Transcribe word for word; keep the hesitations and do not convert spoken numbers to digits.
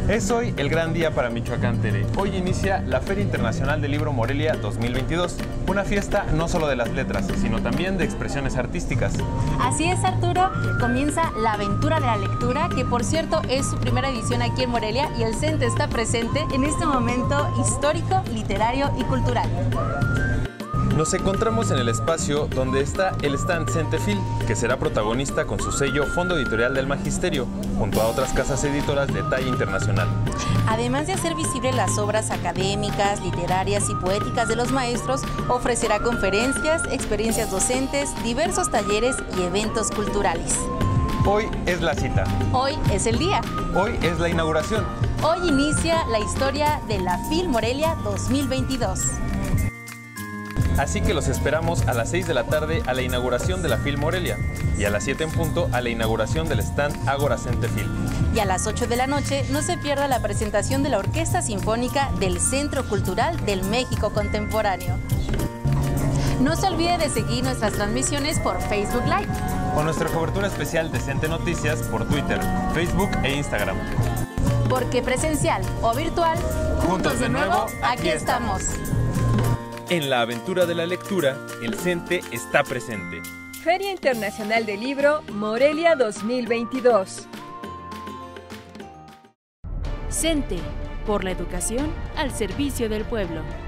Es hoy el gran día para Michoacán, Tere. Hoy inicia la Feria Internacional del Libro Morelia dos mil veintidós, una fiesta no solo de las letras, sino también de expresiones artísticas. Así es, Arturo, comienza la aventura de la lectura, que por cierto es su primera edición aquí en Morelia y el CENTE está presente en este momento histórico, literario y cultural. Nos encontramos en el espacio donde está el stand Centefil, que será protagonista con su sello Fondo Editorial del Magisterio, junto a otras casas editoras de talla internacional. Además de hacer visibles las obras académicas, literarias y poéticas de los maestros, ofrecerá conferencias, experiencias docentes, diversos talleres y eventos culturales. Hoy es la cita. Hoy es el día. Hoy es la inauguración. Hoy inicia la historia de la FIL Morelia dos mil veintidós. Así que los esperamos a las seis de la tarde a la inauguración de la FIL Morelia y a las siete en punto a la inauguración del stand Ágora Centefil. Y a las ocho de la noche no se pierda la presentación de la Orquesta Sinfónica del Centro Cultural del México Contemporáneo. No se olvide de seguir nuestras transmisiones por Facebook Live. O nuestra cobertura especial de CENTE Noticias por Twitter, Facebook e Instagram. Porque presencial o virtual, juntos de nuevo, aquí estamos. En la aventura de la lectura, el CENTE está presente. Feria Internacional del Libro Morelia dos mil veintidós. CENTE, por la educación al servicio del pueblo.